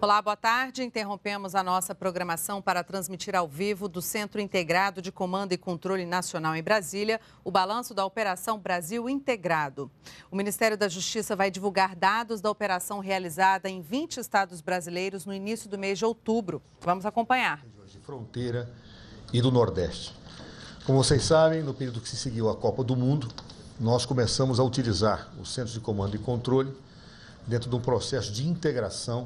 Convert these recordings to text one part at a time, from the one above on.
Olá, boa tarde. Interrompemos a nossa programação para transmitir ao vivo do Centro Integrado de Comando e Controle Nacional em Brasília o balanço da Operação Brasil Integrado. O Ministério da Justiça vai divulgar dados da operação realizada em 20 estados brasileiros no início do mês de outubro. Vamos acompanhar. De fronteira e do Nordeste. Como vocês sabem, no período que se seguiu a Copa do Mundo, nós começamos a utilizar os Centros de Comando e Controle dentro de um processo de integração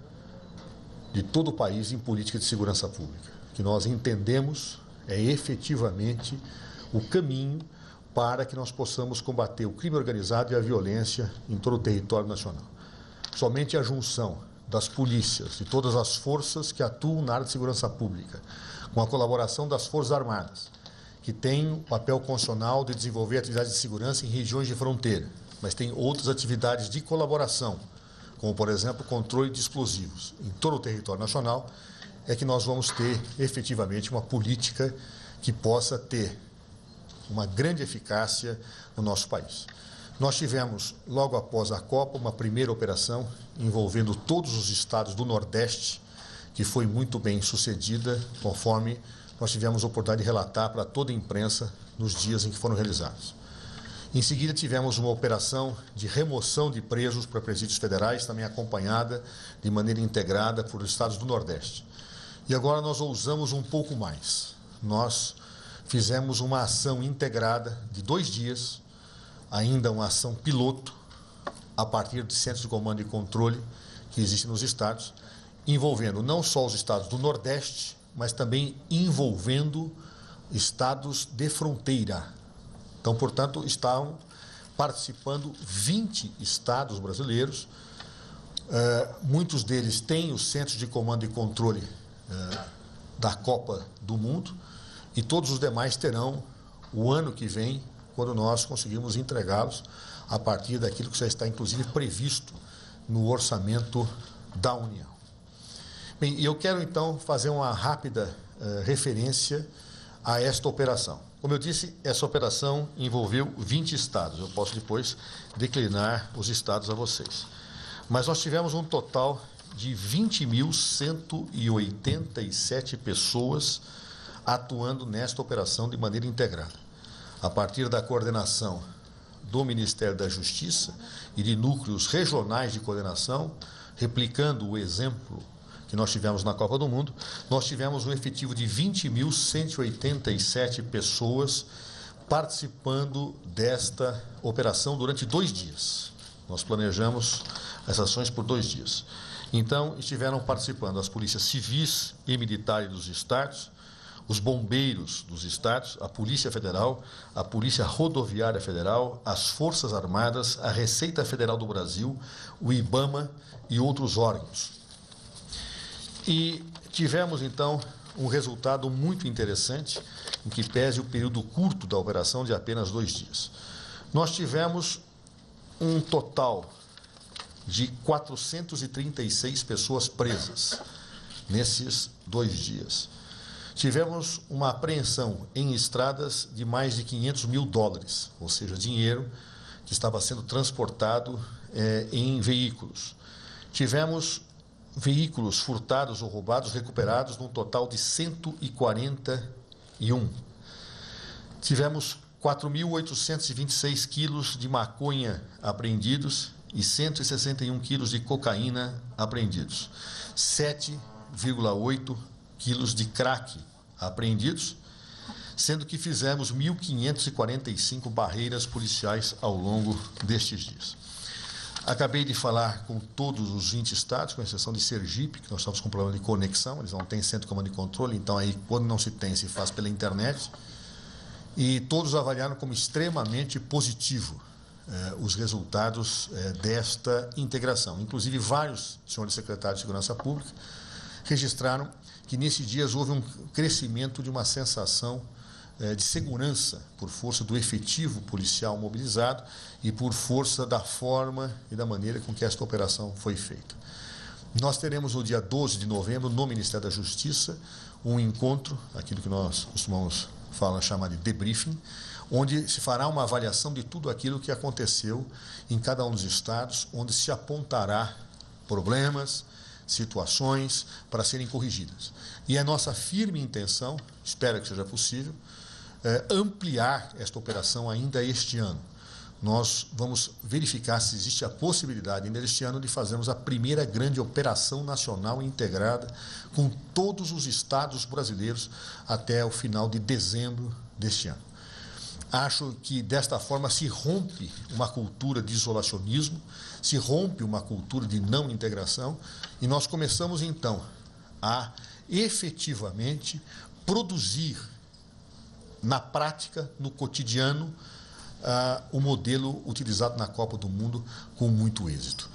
de todo o país em política de segurança pública, que nós entendemos é efetivamente o caminho para que nós possamos combater o crime organizado e a violência em todo o território nacional. Somente a junção das polícias e todas as forças que atuam na área de segurança pública, com a colaboração das Forças Armadas, que têm o papel constitucional de desenvolver atividades de segurança em regiões de fronteira, mas tem outras atividades de colaboração, como, por exemplo, o controle de explosivos em todo o território nacional, é que nós vamos ter efetivamente uma política que possa ter uma grande eficácia no nosso país. Nós tivemos, logo após a Copa, uma primeira operação envolvendo todos os estados do Nordeste, que foi muito bem sucedida, conforme nós tivemos a oportunidade de relatar para toda a imprensa nos dias em que foram realizados. Em seguida, tivemos uma operação de remoção de presos para presídios federais, também acompanhada de maneira integrada por estados do Nordeste. E agora nós ousamos um pouco mais. Nós fizemos uma ação integrada de 2 dias, ainda uma ação piloto, a partir de centros de comando e controle que existem nos estados, envolvendo não só os estados do Nordeste, mas também envolvendo estados de fronteira. Então, portanto, estão participando 20 estados brasileiros, muitos deles têm os centros de comando e controle da Copa do Mundo, e todos os demais terão o ano que vem, quando nós conseguirmos entregá-los a partir daquilo que já está, inclusive, previsto no orçamento da União. Bem, eu quero, então, fazer uma rápida referência a esta operação. Como eu disse, essa operação envolveu 20 estados. Eu posso depois declinar os estados a vocês. Mas nós tivemos um total de 20.187 pessoas atuando nesta operação de maneira integrada, a partir da coordenação do Ministério da Justiça e de núcleos regionais de coordenação, replicando o exemplo que nós tivemos na Copa do Mundo. Nós tivemos um efetivo de 20.187 pessoas participando desta operação durante 2 dias. Nós planejamos as ações por 2 dias. Então, estiveram participando as polícias civis e militares dos estados, os bombeiros dos estados, a Polícia Federal, a Polícia Rodoviária Federal, as Forças Armadas, a Receita Federal do Brasil, o IBAMA e outros órgãos. E tivemos, então, um resultado muito interessante, em que pese o período curto da operação de apenas 2 dias. Nós tivemos um total de 436 pessoas presas nesses 2 dias. Tivemos uma apreensão em estradas de mais de $500 mil, ou seja, dinheiro que estava sendo transportado em veículos. Tivemos veículos furtados ou roubados recuperados num total de 141. Tivemos 4.826 quilos de maconha apreendidos e 161 quilos de cocaína apreendidos. 7,8 quilos de crack apreendidos, sendo que fizemos 1.545 barreiras policiais ao longo destes dias. Acabei de falar com todos os 20 estados, com exceção de Sergipe, que nós estamos com problema de conexão, eles não têm centro de comando e controle, então aí quando não se tem, se faz pela internet, e todos avaliaram como extremamente positivo os resultados desta integração. Inclusive, vários senhores secretários de Segurança Pública registraram que nesses dias houve um crescimento de uma sensação de segurança por força do efetivo policial mobilizado e por força da forma e da maneira com que esta operação foi feita. Nós teremos no dia 12 de novembro, no Ministério da Justiça, um encontro, aquilo que nós costumamos chamar de debriefing, onde se fará uma avaliação de tudo aquilo que aconteceu em cada um dos estados, onde se apontará problemas, situações para serem corrigidas. E é nossa firme intenção, espero que seja possível, ampliar esta operação ainda este ano. Nós vamos verificar se existe a possibilidade, ainda este ano, de fazermos a primeira grande operação nacional integrada com todos os estados brasileiros até o final de dezembro deste ano. Acho que, desta forma, se rompe uma cultura de isolacionismo, se rompe uma cultura de não integração e nós começamos, então, a efetivamente produzir na prática, no cotidiano, o modelo utilizado na Copa do Mundo com muito êxito.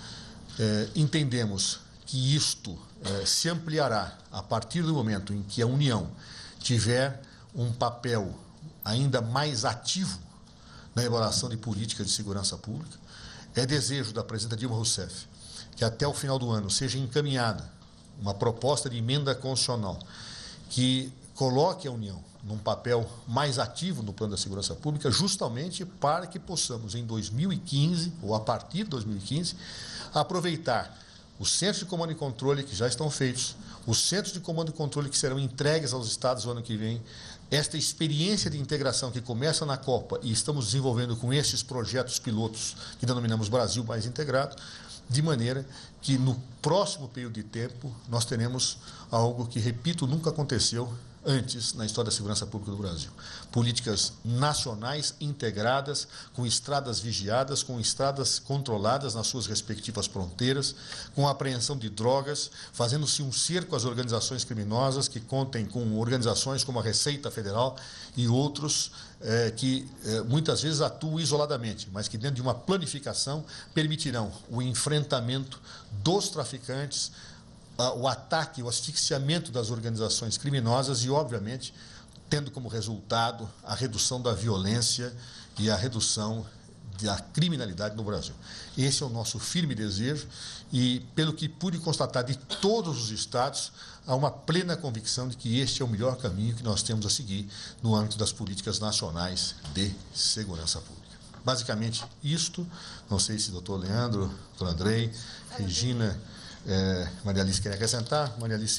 Entendemos que isto se ampliará a partir do momento em que a União tiver um papel ainda mais ativo na elaboração de políticas de segurança pública. É desejo da presidenta Dilma Rousseff que até o final do ano seja encaminhada uma proposta de emenda constitucional que coloque a União num papel mais ativo no plano da segurança pública, justamente para que possamos, em 2015, ou a partir de 2015, aproveitar os centros de comando e controle que já estão feitos, os centros de comando e controle que serão entregues aos estados no ano que vem, esta experiência de integração que começa na Copa e estamos desenvolvendo com esses projetos pilotos que denominamos Brasil Mais Integrado, de maneira que no próximo período de tempo nós teremos algo que, repito, nunca aconteceu antes na história da segurança pública do Brasil. Políticas nacionais integradas, com estradas vigiadas, com estradas controladas nas suas respectivas fronteiras, com a apreensão de drogas, fazendo-se um cerco às organizações criminosas que contem com organizações como a Receita Federal e outros que muitas vezes atuam isoladamente, mas que dentro de uma planificação permitirão o enfrentamento dos traficantes, o ataque, o asfixiamento das organizações criminosas e, obviamente, tendo como resultado a redução da violência e a redução da criminalidade no Brasil. Esse é o nosso firme desejo e, pelo que pude constatar de todos os estados, há uma plena convicção de que este é o melhor caminho que nós temos a seguir no âmbito das políticas nacionais de segurança pública. Basicamente, isto, não sei se o doutor Leandro, doutor Andrei, Regina... Maria Alice quer acrescentar.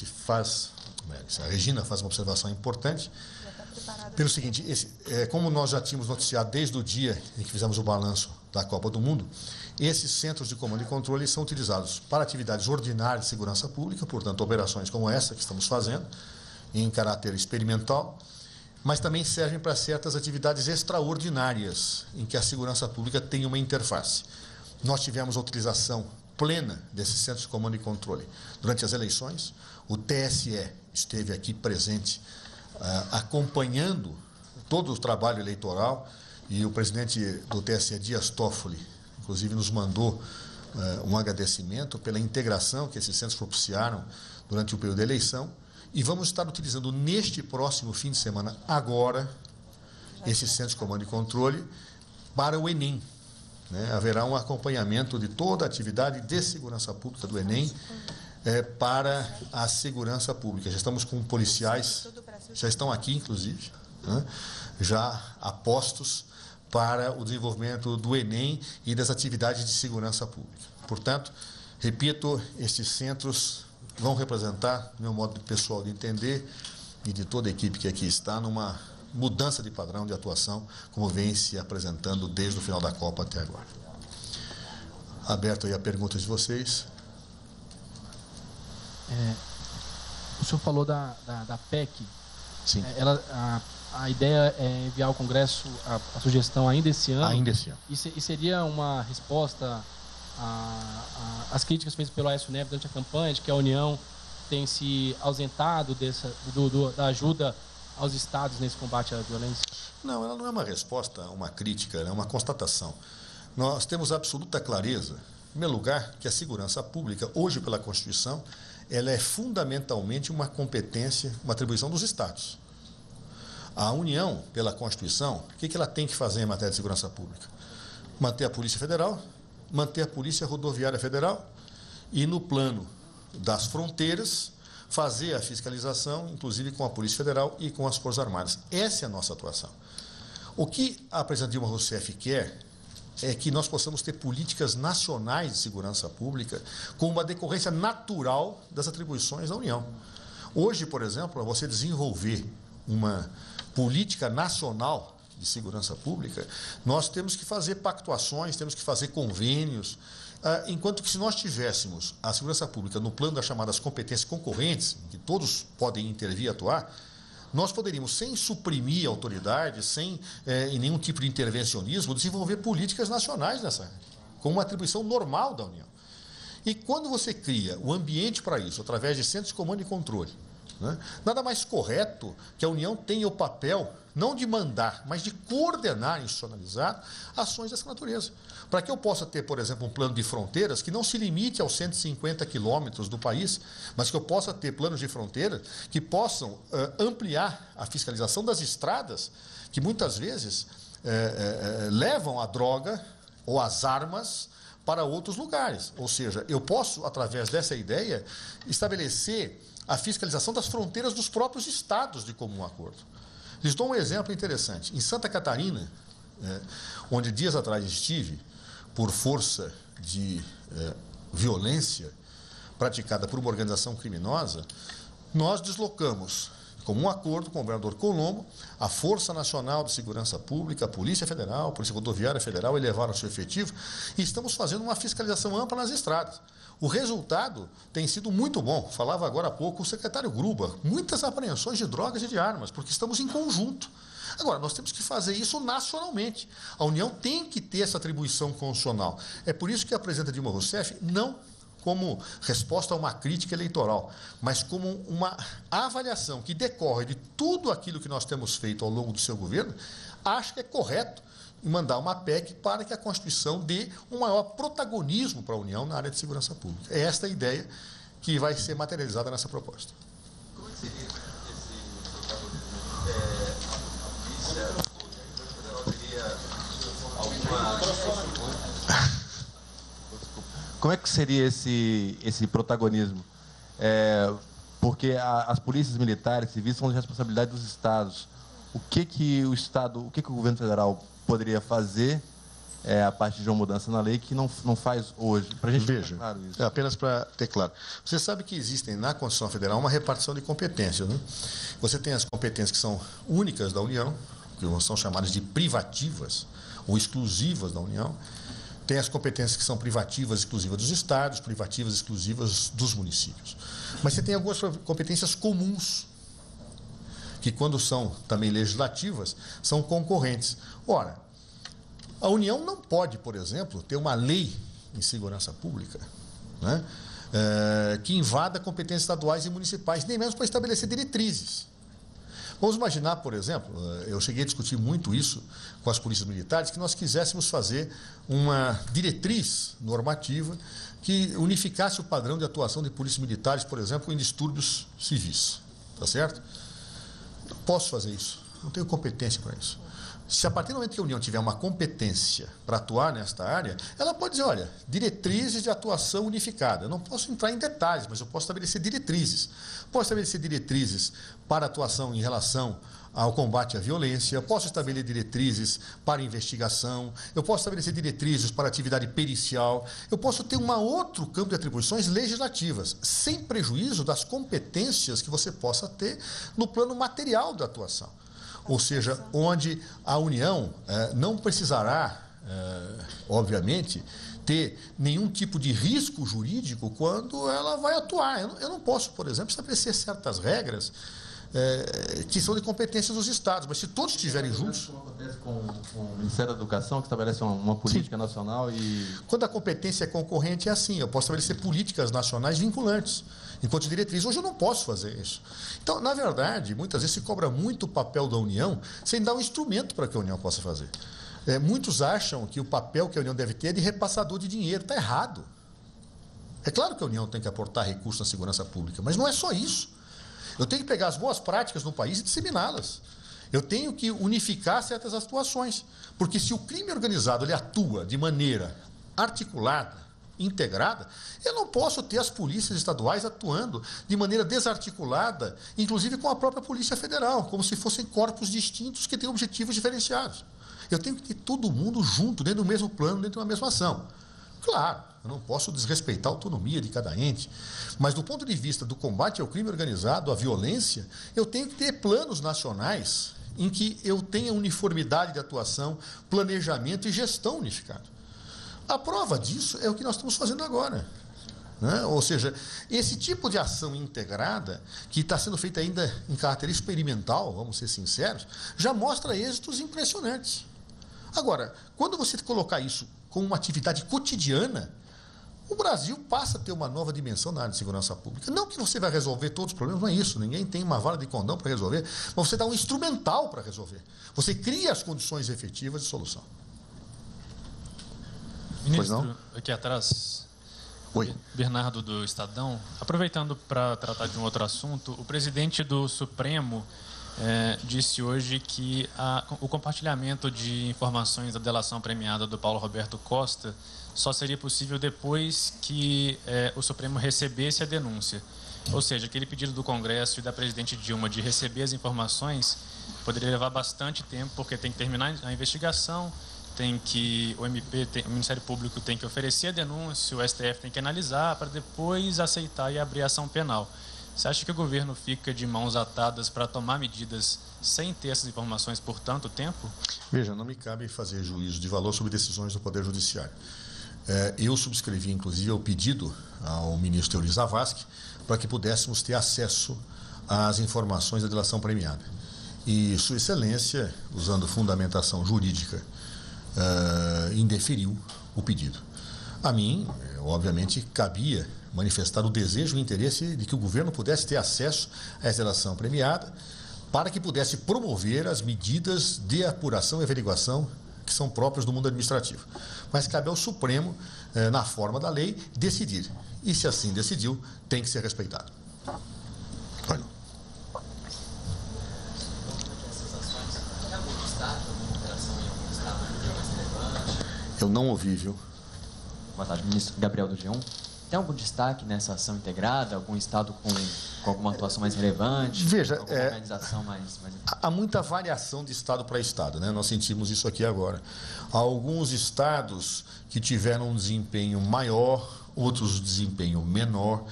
A Regina faz uma observação importante. Pelo seguinte, como nós já tínhamos noticiado desde o dia em que fizemos o balanço da Copa do Mundo, esses centros de comando e controle são utilizados para atividades ordinárias de segurança pública, portanto, operações como essa que estamos fazendo, em caráter experimental, mas também servem para certas atividades extraordinárias, em que a segurança pública tem uma interface. Nós tivemos a utilização plena desses centros de comando e controle. Durante as eleições, o TSE esteve aqui presente, acompanhando todo o trabalho eleitoral, e o presidente do TSE, Dias Toffoli, inclusive nos mandou um agradecimento pela integração que esses centros propiciaram durante o período da eleição, e vamos estar utilizando neste próximo fim de semana, agora, esses centros de comando e controle para o Enem. Haverá um acompanhamento de toda a atividade de segurança pública do Enem para a segurança pública. Já estamos com policiais, já estão aqui, inclusive, já apostos para o desenvolvimento do Enem e das atividades de segurança pública. Portanto, repito, estes centros vão representar, do meu modo pessoal de entender, e de toda a equipe que aqui está, numa mudança de padrão de atuação, como vem se apresentando desde o final da Copa até agora. Aberto aí a perguntas de vocês. O senhor falou da PEC. Sim. A ideia é enviar ao Congresso a sugestão ainda esse ano? Ainda esse ano. E seria uma resposta às críticas feitas pelo Aécio Neves durante a campanha, de que a União tem se ausentado da ajuda aos estados nesse combate à violência? Não, ela não é uma resposta a uma crítica, é uma constatação. Nós temos absoluta clareza, em primeiro lugar, que a segurança pública, hoje pela Constituição, ela é fundamentalmente uma competência, uma atribuição dos estados. A União, pela Constituição, o que ela tem que fazer em matéria de segurança pública? Manter a Polícia Federal, manter a Polícia Rodoviária Federal e, no plano das fronteiras, fazer a fiscalização, inclusive com a Polícia Federal e com as Forças Armadas. Essa é a nossa atuação. O que a presidenta Dilma Rousseff quer é que nós possamos ter políticas nacionais de segurança pública com uma decorrência natural das atribuições da União. Hoje, por exemplo, para você desenvolver uma política nacional de segurança pública, nós temos que fazer pactuações, temos que fazer convênios, enquanto que se nós tivéssemos a segurança pública no plano das chamadas competências concorrentes, em que todos podem intervir e atuar, nós poderíamos, sem suprimir a autoridade, sem em nenhum tipo de intervencionismo, desenvolver políticas nacionais nessa área, com uma atribuição normal da União. E quando você cria o ambiente para isso, através de centros de comando e controle, né, nada mais correto que a União tenha o papel, não de mandar, mas de coordenar e institucionalizar ações dessa natureza. Para que eu possa ter, por exemplo, um plano de fronteiras que não se limite aos 150 quilômetros do país, mas que eu possa ter planos de fronteira que possam ampliar a fiscalização das estradas, que muitas vezes levam a droga ou as armas para outros lugares. Ou seja, eu posso, através dessa ideia, estabelecer a fiscalização das fronteiras dos próprios estados de comum acordo. Lhes dou um exemplo interessante. Em Santa Catarina, onde dias atrás estive, por força de violência praticada por uma organização criminosa, nós deslocamos, como um acordo com o governador Colombo, a Força Nacional de Segurança Pública, a Polícia Federal, a Polícia Rodoviária Federal, elevaram o seu efetivo e estamos fazendo uma fiscalização ampla nas estradas. O resultado tem sido muito bom. Falava agora há pouco o secretário Gruba, muitas apreensões de drogas e de armas, porque estamos em conjunto. Agora, nós temos que fazer isso nacionalmente. A União tem que ter essa atribuição constitucional. É por isso que a presidenta Dilma Rousseff, não como resposta a uma crítica eleitoral, mas como uma avaliação que decorre de tudo aquilo que nós temos feito ao longo do seu governo, acha que é correto mandar uma PEC para que a Constituição dê um maior protagonismo para a União na área de segurança pública. É esta a ideia que vai ser materializada nessa proposta. Como é que seria esse protagonismo? A polícia teria alguma... Como é que seria esse protagonismo? Porque as polícias militares civis são de responsabilidade dos estados. O que o governo federal poderia fazer a partir de uma mudança na lei que não faz hoje? Para a gente veja, claro isso. Apenas para ter claro. Você sabe que existem na Constituição Federal uma repartição de competências, né? Você tem as competências que são únicas da União, que são chamadas de privativas ou exclusivas da União. Tem as competências que são privativas exclusivas dos estados, privativas exclusivas dos municípios. Mas você tem algumas competências comuns, que quando são também legislativas, são concorrentes. Ora, a União não pode, por exemplo, ter uma lei em segurança pública, né, que invada competências estaduais e municipais, nem mesmo para estabelecer diretrizes. Vamos imaginar, por exemplo, eu cheguei a discutir muito isso com as polícias militares, que nós quiséssemos fazer uma diretriz normativa que unificasse o padrão de atuação de polícias militares, por exemplo, em distúrbios civis. Tá certo? Não posso fazer isso, não tenho competência para isso. Se a partir do momento que a União tiver uma competência para atuar nesta área, ela pode dizer, olha, diretrizes de atuação unificada. Eu não posso entrar em detalhes, mas eu posso estabelecer diretrizes. Posso estabelecer diretrizes para atuação em relação ao combate à violência, eu posso estabelecer diretrizes para investigação, eu posso estabelecer diretrizes para atividade pericial, eu posso ter um outro campo de atribuições legislativas, sem prejuízo das competências que você possa ter no plano material da atuação. Ou seja, onde a União não precisará, obviamente, ter nenhum tipo de risco jurídico quando ela vai atuar. Eu não posso, por exemplo, estabelecer certas regras que são de competência dos estados, mas se todos estiverem juntos... Como acontece com o Ministério da Educação, que estabelece uma política nacional e... Quando a competência é concorrente, é assim, eu posso estabelecer políticas nacionais vinculantes, enquanto diretriz. Hoje eu não posso fazer isso. Então, na verdade, muitas vezes se cobra muito o papel da União sem dar um instrumento para que a União possa fazer. Muitos acham que o papel que a União deve ter é de repassador de dinheiro. Está errado. É claro que a União tem que aportar recursos na segurança pública, mas não é só isso. Eu tenho que pegar as boas práticas no país e disseminá-las. Eu tenho que unificar certas atuações. Porque se o crime organizado ele atua de maneira articulada, integrada, eu não posso ter as polícias estaduais atuando de maneira desarticulada, inclusive com a própria Polícia Federal, como se fossem corpos distintos que têm objetivos diferenciados. Eu tenho que ter todo mundo junto, dentro do mesmo plano, dentro de uma mesma ação. Claro, eu não posso desrespeitar a autonomia de cada ente, mas do ponto de vista do combate ao crime organizado, à violência, eu tenho que ter planos nacionais em que eu tenha uniformidade de atuação, planejamento e gestão unificado. A prova disso é o que nós estamos fazendo agora. Né? Ou seja, esse tipo de ação integrada, que está sendo feita ainda em caráter experimental, vamos ser sinceros, já mostra êxitos impressionantes. Agora, quando você colocar isso como uma atividade cotidiana, o Brasil passa a ter uma nova dimensão na área de segurança pública. Não que você vai resolver todos os problemas, não é isso. Ninguém tem uma vara de condão para resolver, mas você dá um instrumental para resolver. Você cria as condições efetivas de solução. Ministro, aqui atrás, Oi. Bernardo do Estadão. Aproveitando para tratar de um outro assunto, o presidente do Supremo disse hoje que o compartilhamento de informações da delação premiada do Paulo Roberto Costa só seria possível depois que o Supremo recebesse a denúncia. Ou seja, aquele pedido do Congresso e da presidente Dilma de receber as informações poderia levar bastante tempo, porque tem que terminar a investigação, o Ministério Público tem que oferecer a denúncia, o STF tem que analisar para depois aceitar e abrir a ação penal. Você acha que o governo fica de mãos atadas para tomar medidas sem ter essas informações por tanto tempo? Veja, não me cabe fazer juízo de valor sobre decisões do Poder Judiciário. Eu subscrevi, inclusive, o pedido ao ministro Euri Zavascki para que pudéssemos ter acesso às informações da delação premiada. E Sua Excelência, usando fundamentação jurídica, indeferiu o pedido. A mim, obviamente, cabia manifestar o desejo e o interesse de que o governo pudesse ter acesso a essa delação premiada para que pudesse promover as medidas de apuração e averiguação que são próprias do mundo administrativo. Mas cabe ao Supremo, na forma da lei, decidir. E se assim decidiu, tem que ser respeitado. Olha. Eu não ouvi, viu? Boa tarde, ministro Gabriel do G1. Tem algum destaque nessa ação integrada? Algum estado com alguma atuação mais relevante? Veja, alguma organização mais... Há muita variação de estado para estado, né? Nós sentimos isso aqui agora. Há alguns estados que tiveram um desempenho maior, outros desempenho menor,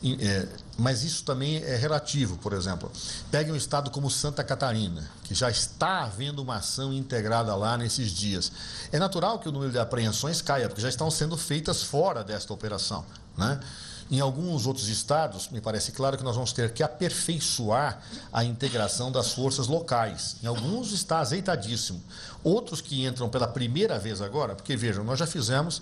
mas isso também é relativo. Por exemplo, pegue um estado como Santa Catarina, que já está havendo uma ação integrada lá nesses dias. É natural que o número de apreensões caia, porque já estão sendo feitas fora desta operação, né? Em alguns outros estados, me parece claro que nós vamos ter que aperfeiçoar a integração das forças locais. Em alguns está azeitadíssimo. Outros que entram pela primeira vez agora, porque vejam, nós já fizemos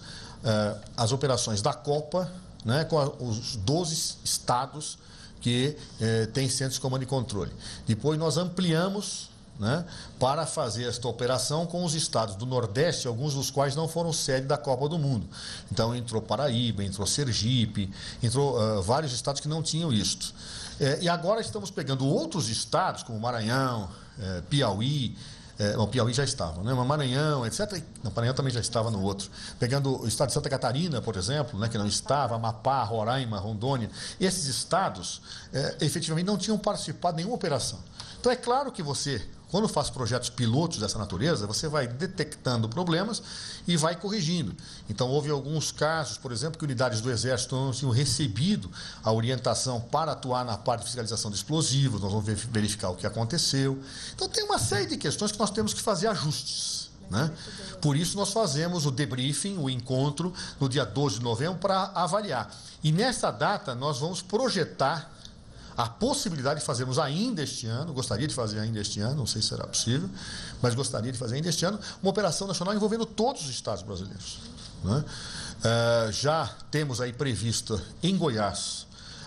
as operações da Copa, né, com os 12 estados que têm centros de comando e controle. Depois nós ampliamos, né, para fazer esta operação com os estados do Nordeste, alguns dos quais não foram sede da Copa do Mundo. Então entrou Paraíba, entrou Sergipe, entrou vários estados que não tinham isto. E agora estamos pegando outros estados, como Maranhão, Piauí, o Piauí já estava, né? Maranhão, etc. Não, Maranhão também já estava no outro. Pegando o estado de Santa Catarina, por exemplo, né, que não estava, Amapá, Roraima, Rondônia. Esses estados, efetivamente, não tinham participado de nenhuma operação. Então, é claro que você, quando faz projetos pilotos dessa natureza, você vai detectando problemas e vai corrigindo. Então, houve alguns casos, por exemplo, que unidades do Exército não tinham recebido a orientação para atuar na parte de fiscalização de explosivos, nós vamos verificar o que aconteceu. Então, tem uma série de questões que nós temos que fazer ajustes, né? Por isso, nós fazemos o debriefing, o encontro, no dia 12 de novembro, para avaliar. E nessa data, nós vamos projetar a possibilidade de fazermos ainda este ano, gostaria de fazer ainda este ano, não sei se será possível, mas gostaria de fazer ainda este ano, uma operação nacional envolvendo todos os estados brasileiros, né? Já temos aí previsto em Goiás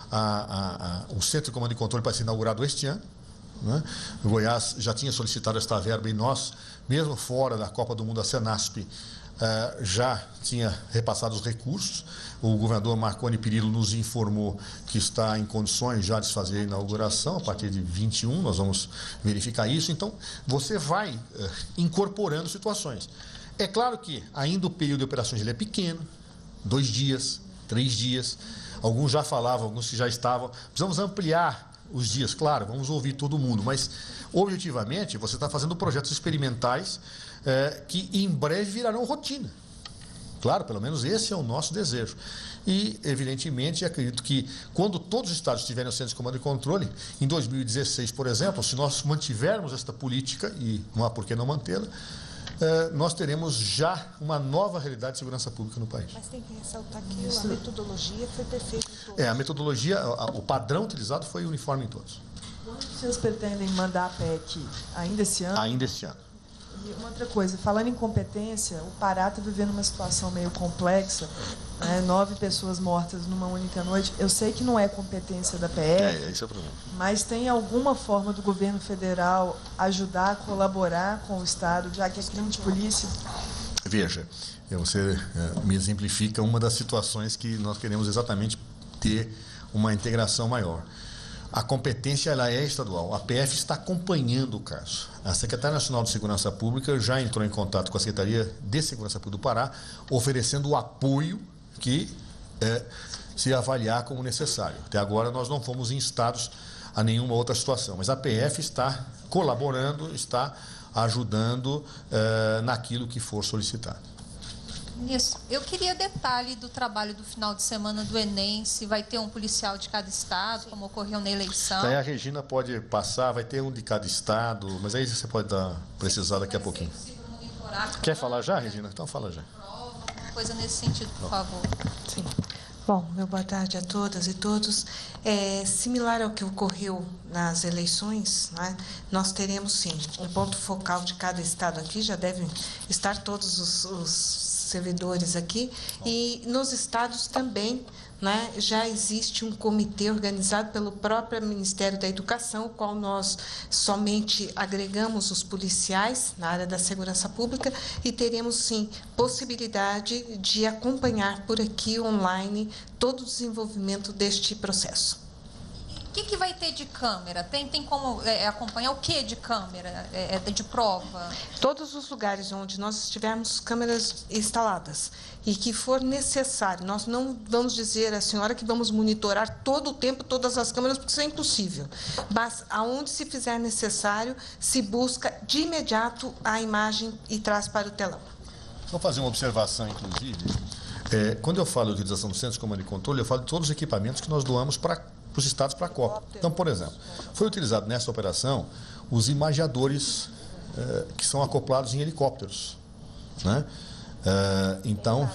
o Centro de Comando e Controle para ser inaugurado este ano, né? O Goiás já tinha solicitado esta verba e nós, mesmo fora da Copa do Mundo, a Senasp já tinha repassado os recursos. O governador Marconi Perillo nos informou que está em condições já de fazer a inauguração a partir de 21, nós vamos verificar isso. Então, você vai incorporando situações. É claro que ainda o período de operações ele é pequeno, 2 dias, 3 dias. Alguns já falavam, alguns que já estavam. Precisamos ampliar os dias, claro, vamos ouvir todo mundo, mas objetivamente você está fazendo projetos experimentais que em breve virarão rotina. Claro, pelo menos esse é o nosso desejo. E, evidentemente, acredito que quando todos os estados tiverem o centro de comando e controle, em 2016, por exemplo, se nós mantivermos esta política, e não há por que não mantê-la, nós teremos já uma nova realidade de segurança pública no país. Mas tem que ressaltar que a metodologia foi perfeita em todos. A metodologia, o padrão utilizado foi uniforme em todos. Quando vocês pretendem mandar a PEC? Ainda esse ano? Ainda este ano. E uma outra coisa, falando em competência, o Pará está vivendo uma situação meio complexa, né? 9 pessoas mortas numa única noite. Eu sei que não é competência da PF, Esse é o problema. mas tem alguma forma do governo federal ajudar, colaborar com o Estado, já que é crime de polícia? Veja, você me exemplifica uma das situações que nós queremos exatamente ter uma integração maior. A competência ela é estadual. A PF está acompanhando o caso. A Secretaria Nacional de Segurança Pública já entrou em contato com a Secretaria de Segurança Pública do Pará, oferecendo o apoio que se avaliar como necessário. Até agora nós não fomos instados a nenhuma outra situação, mas a PF está colaborando, está ajudando naquilo que for solicitado. Isso. Eu queria detalhe do trabalho do final de semana do Enem, se vai ter um policial de cada estado, como ocorreu na eleição. Aí a Regina pode passar, vai ter um de cada estado, mas aí você pode precisar daqui a pouquinho. Quer falar já, Regina? Então fala já. Alguma coisa nesse sentido, por favor. Sim. Bom, meu boa tarde a todas e todos. Similar ao que ocorreu nas eleições, né, nós teremos, sim, um ponto focal de cada estado aqui, já devem estar todos os servidores aqui, e nos estados também, né, já existe um comitê organizado pelo próprio Ministério da Educação, o qual nós somente agregamos os policiais na área da segurança pública e teremos, sim, possibilidade de acompanhar por aqui, online, todo o desenvolvimento deste processo. O que vai ter de câmera? Tem como acompanhar o que de câmera, de prova? Todos os lugares onde nós tivermos câmeras instaladas e que for necessário, nós não vamos dizer à senhora que vamos monitorar todo o tempo todas as câmeras, porque isso é impossível. Mas aonde se fizer necessário, se busca de imediato a imagem e traz para o telão. Vou fazer uma observação, inclusive. Quando eu falo de utilização do centro de comando e controle, eu falo de todos os equipamentos que nós doamos para os estados para a Copa. Então, por exemplo, foi utilizado nessa operação os imagiadores que são acoplados em helicópteros, né? Então,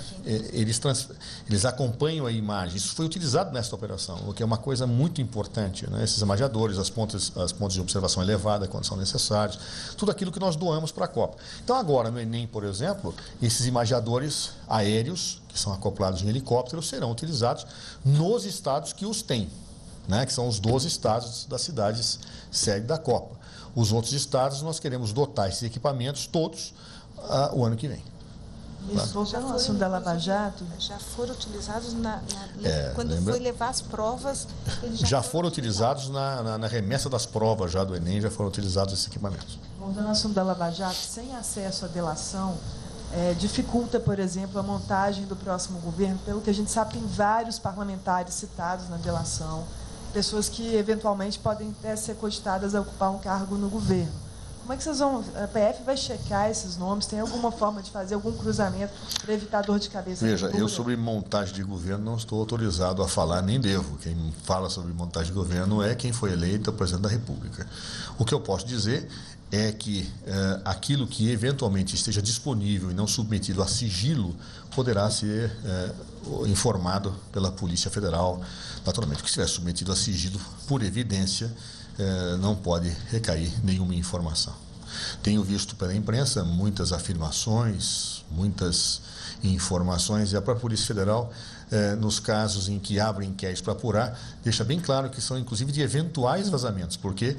eles acompanham a imagem. Isso foi utilizado nessa operação, o que é uma coisa muito importante, né? Esses imagiadores, as pontes de observação elevada, quando são necessários, tudo aquilo que nós doamos para a Copa. Então, agora, no Enem, por exemplo, esses imagiadores aéreos, que são acoplados em helicópteros, serão utilizados nos estados que os têm, né, que são os 12 estados das cidades sede da Copa. Os outros estados nós queremos dotar esses equipamentos todos o ano que vem. Isso, voltando ao assunto da Lava Jato. Já foram utilizados quando foi levar as provas. Já foram utilizados na remessa das provas já do Enem, já foram utilizados esses equipamentos. Voltando ao assunto da Lava Jato, sem acesso à delação, dificulta, por exemplo, a montagem do próximo governo. Pelo que a gente sabe, tem vários parlamentares citados na delação, pessoas que eventualmente podem até ser cogitadas a ocupar um cargo no governo. Como é que vocês vão... A PF vai checar esses nomes? Tem alguma forma de fazer algum cruzamento para evitar dor de cabeça? Veja, eu sobre montagem de governo não estou autorizado a falar, nem devo. Quem fala sobre montagem de governo é quem foi eleito o presidente da República. O que eu posso dizer é que aquilo que eventualmente esteja disponível e não submetido a sigilo poderá ser informado pela Polícia Federal. Naturalmente, o que estiver submetido a sigilo, por evidência, não pode recair nenhuma informação. Tenho visto pela imprensa muitas afirmações, muitas informações, e a própria Polícia Federal, nos casos em que abre inquéritos para apurar, deixa bem claro que são inclusive de eventuais vazamentos, porque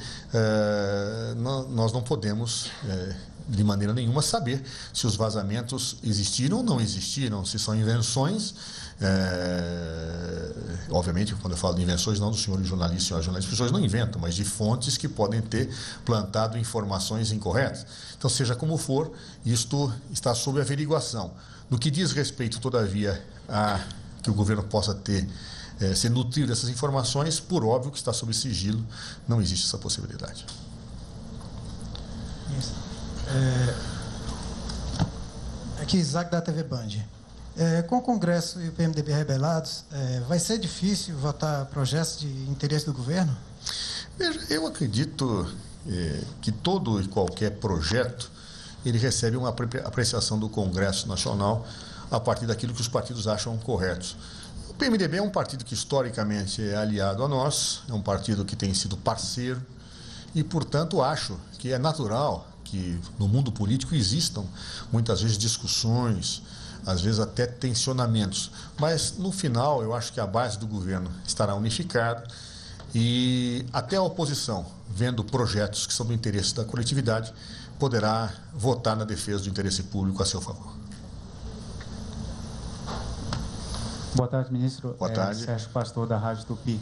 nós não podemos, de maneira nenhuma, saber se os vazamentos existiram ou não existiram, se são invenções. Obviamente, quando eu falo de invenções, não dos senhores jornalistas e senhoras jornalistas, as pessoas não inventam, mas de fontes que podem ter plantado informações incorretas. Então, seja como for, isto está sob averiguação. No que diz respeito, todavia, a que o governo possa ter se nutrir dessas informações, por óbvio que está sob sigilo, não existe essa possibilidade. Aqui, Isaac da TV Band. Com o Congresso e o PMDB rebelados, vai ser difícil votar projetos de interesse do governo? Veja, eu acredito que todo e qualquer projeto ele recebe uma apreciação do Congresso Nacional a partir daquilo que os partidos acham corretos. O PMDB é um partido que historicamente é aliado a nós, é um partido que tem sido parceiro e, portanto, acho que é natural que no mundo político existam muitas vezes discussões, às vezes até tensionamentos, mas no final eu acho que a base do governo estará unificada e até a oposição, vendo projetos que são do interesse da coletividade, poderá votar na defesa do interesse público a seu favor. Boa tarde, ministro. Boa tarde. Sérgio Pastor, da Rádio Tupi.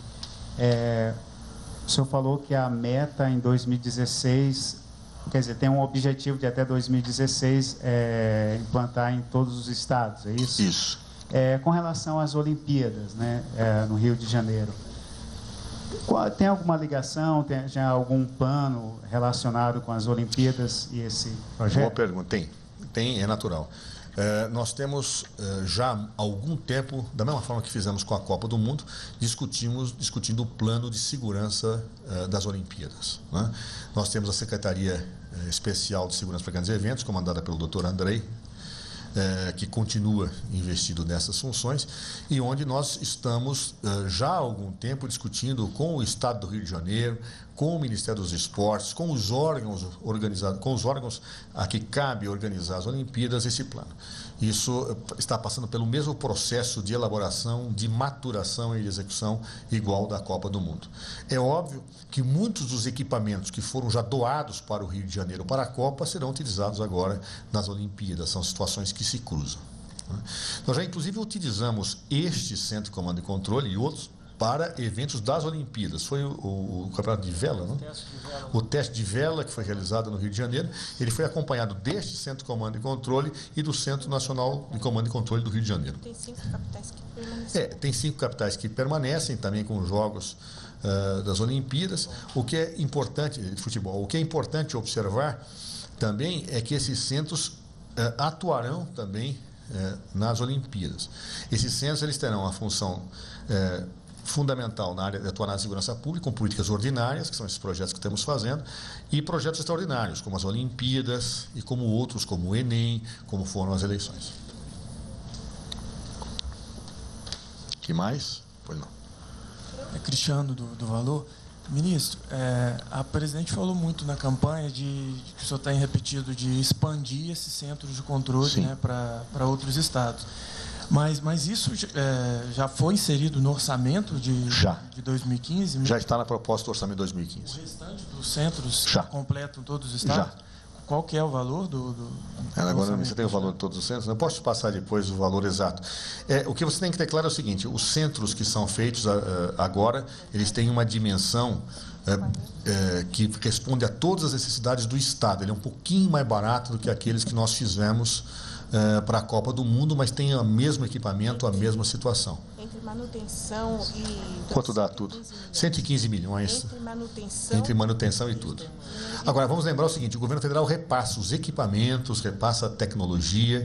O senhor falou que a meta em 2016, quer dizer, tem um objetivo de até 2016 implantar em todos os estados, é isso? Isso. Com relação às Olimpíadas, né, no Rio de Janeiro, tem alguma ligação, tem já algum plano relacionado com as Olimpíadas e esse projeto? Boa pergunta. Tem, é natural. Nós temos já há algum tempo, da mesma forma que fizemos com a Copa do Mundo, discutindo o plano de segurança das Olimpíadas, né? Nós temos a Secretaria Especial de Segurança para Grandes Eventos, comandada pelo Dr. Andrei, que continua investido nessas funções e onde nós estamos já há algum tempo discutindo com o Estado do Rio de Janeiro, com o Ministério dos Esportes, com os órgãos organizados, com os órgãos a que cabe organizar as Olimpíadas, esse plano. Isso está passando pelo mesmo processo de elaboração, de maturação e de execução igual da Copa do Mundo. É óbvio que muitos dos equipamentos que foram já doados para o Rio de Janeiro para a Copa serão utilizados agora nas Olimpíadas. São situações que se cruzam. Nós já, inclusive, utilizamos este Centro de Comando e Controle e outros para eventos das Olimpíadas. Foi o campeonato de vela, não? O teste de vela que foi realizado no Rio de Janeiro, ele foi acompanhado deste Centro de Comando e Controle e do Centro Nacional de Comando e Controle do Rio de Janeiro. Tem 5 capitais que permanecem. Tem 5 capitais que permanecem também com os Jogos das Olimpíadas. O que é importante, de futebol, o que é importante observar também é que esses centros atuarão também nas Olimpíadas. Esses centros eles terão a função fundamental na área de atuar na segurança pública, com políticas ordinárias, que são esses projetos que estamos fazendo, e projetos extraordinários, como as Olimpíadas e como outros, como o Enem, como foram as eleições. Que mais? Pois não. Cristiano, do Valor. Ministro, a presidente falou muito na campanha que o senhor tem repetido de expandir esses centros de controle, né, para outros estados. Mas isso já foi inserido no orçamento de 2015? Já está na proposta do orçamento de 2015. O restante dos centros completam todos os estados? Já. Qual que é o valor do agora você tem o valor de todos os centros? Eu posso te passar depois o valor exato. O que você tem que ter claro é o seguinte: os centros que são feitos agora, eles têm uma dimensão que responde a todas as necessidades do Estado. Ele é um pouquinho mais barato do que aqueles que nós fizemos para a Copa do Mundo, mas tem o mesmo equipamento, a mesma situação. Entre manutenção e... Quanto dá tudo? 115 milhões. Entre manutenção e tudo. Agora, vamos lembrar o seguinte: o governo federal repassa os equipamentos, repassa a tecnologia,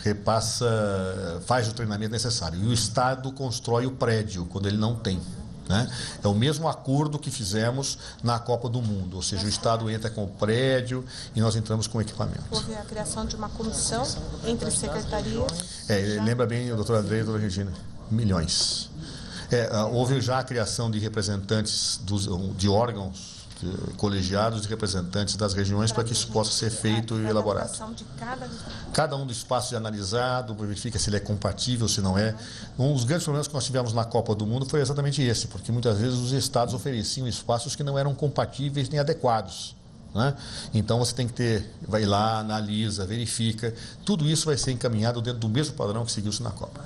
faz o treinamento necessário. E o Estado constrói o prédio, quando ele não tem. Né? É o mesmo acordo que fizemos na Copa do Mundo, ou seja, o Estado entra com o prédio e nós entramos com o equipamento. Houve a criação de uma comissão entre secretarias. Lembra bem o doutor André e a doutora Regina, milhões. Houve já a criação de representantes de órgãos colegiados de representantes das regiões para que isso possa ser feito e elaborado. Cada um dos espaços é analisado, verifica se ele é compatível, se não é. Um dos grandes problemas que nós tivemos na Copa do Mundo foi exatamente esse, porque muitas vezes os estados ofereciam espaços que não eram compatíveis nem adequados. Né? Então você tem que vai lá, analisa, verifica. Tudo isso vai ser encaminhado dentro do mesmo padrão que seguiu-se na Copa.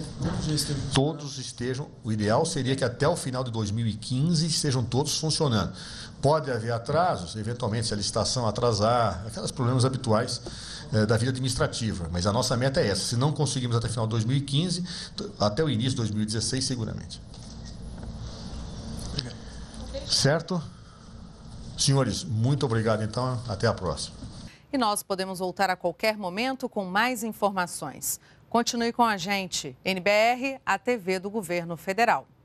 Todos estejam. O ideal seria que até o final de 2015 estejam todos funcionando. Pode haver atrasos, eventualmente, se a licitação atrasar, aqueles problemas habituais da vida administrativa. Mas a nossa meta é essa. Se não conseguimos até o final de 2015, até o início de 2016, seguramente. Certo? Senhores, muito obrigado, então. Até a próxima. E nós podemos voltar a qualquer momento com mais informações. Continue com a gente. NBR, a TV do Governo Federal.